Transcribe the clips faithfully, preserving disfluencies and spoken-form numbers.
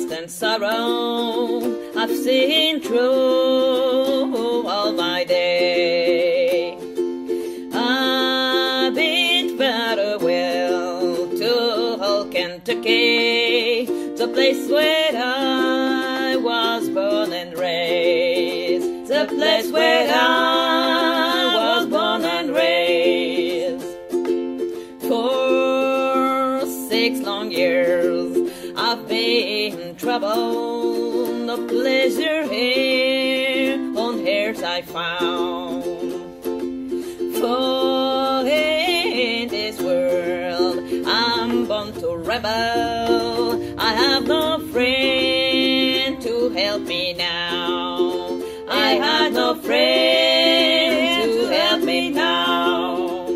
constant sorrow I've seen through all my day. I bid farewell to old Kentucky, the place where I was born and raised, the place where I was born and raised. For six long years I've been in trouble, no pleasure here on earth I found. For in this world I'm born to rebel, I have no friend to help me now. I have no friend to help me now.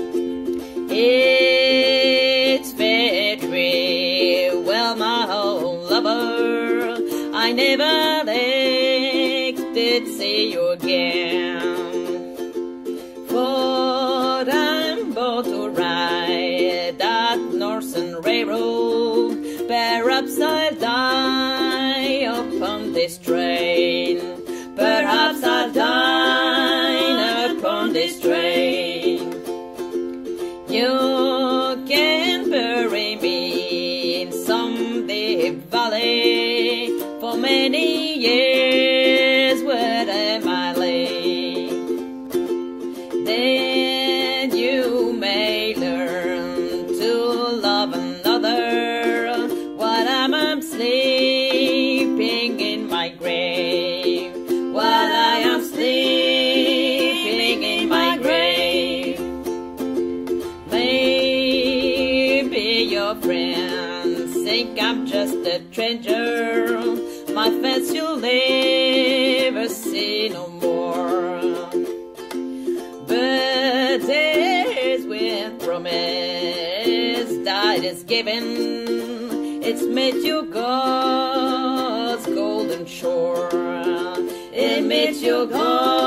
It's very well, my old lover, I never expected to see you again. For I'm about to ride that northern railroad, perhaps I'll die upon this train, perhaps I'll die upon this train. You can bury me in some deep valley, for many years where I lay. Then you may learn to love another while I'm sleeping in my grave, while I am sleeping in my grave. Maybe your friends think I'm just a stranger, my face you'll never see no more. But there's when promise that is given, it's made you God's golden shore. It made you God's